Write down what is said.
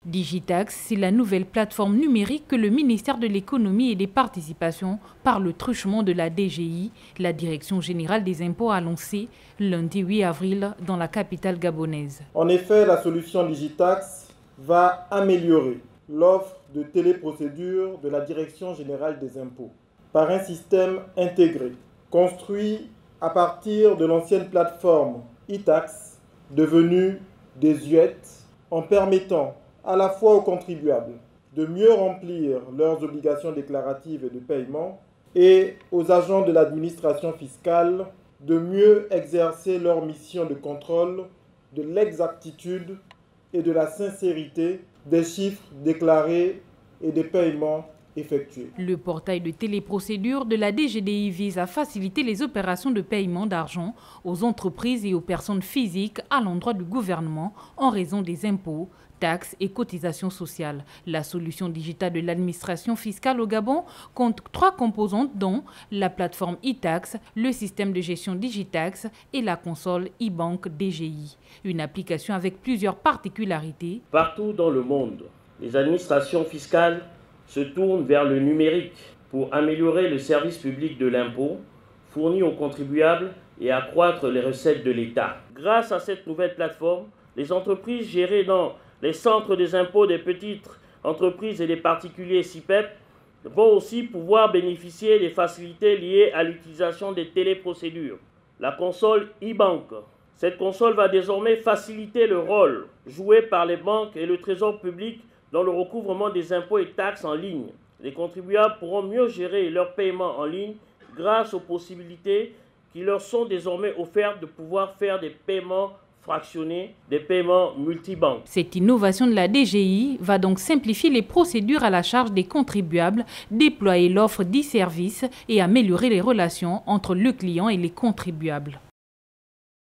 Digitax, c'est la nouvelle plateforme numérique que le ministère de l'Économie et des Participations, par le truchement de la DGI, la Direction Générale des Impôts, a lancé lundi 8 avril dans la capitale gabonaise. En effet, la solution Digitax va améliorer l'offre de téléprocédure de la Direction Générale des Impôts par un système intégré, construit à partir de l'ancienne plateforme e-Tax, devenue désuète, en permettant à la fois aux contribuables de mieux remplir leurs obligations déclaratives et de paiement et aux agents de l'administration fiscale de mieux exercer leur mission de contrôle de l'exactitude et de la sincérité des chiffres déclarés et des paiements effectués. Le portail de téléprocédure de la DGDI vise à faciliter les opérations de paiement d'argent aux entreprises et aux personnes physiques à l'endroit du gouvernement en raison des impôts, taxes et cotisations sociales. La solution digitale de l'administration fiscale au Gabon compte 3 composantes dont la plateforme e-Tax, le système de gestion Digitax et la console e-Banque DGI. Une application avec plusieurs particularités. Partout dans le monde, les administrations fiscales se tournent vers le numérique pour améliorer le service public de l'impôt fourni aux contribuables et accroître les recettes de l'État. Grâce à cette nouvelle plateforme, les entreprises gérées dans les centres des impôts des petites entreprises et des particuliers CIPEP vont aussi pouvoir bénéficier des facilités liées à l'utilisation des téléprocédures. La console e-Banque. Cette console va désormais faciliter le rôle joué par les banques et le trésor public dans le recouvrement des impôts et taxes en ligne. Les contribuables pourront mieux gérer leurs paiements en ligne grâce aux possibilités qui leur sont désormais offertes de pouvoir faire des paiements fractionnés, des paiements multibanques. Cette innovation de la DGI va donc simplifier les procédures à la charge des contribuables, déployer l'offre d'e-services et améliorer les relations entre le client et les contribuables.